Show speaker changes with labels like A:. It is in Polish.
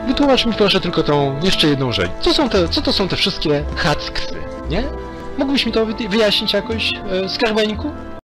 A: wytłumacz mi proszę tylko tą jeszcze jedną rzecz. Co to są te wszystkie hacksy, nie? Mógłbyś mi to wyjaśnić jakoś, skarbeńku?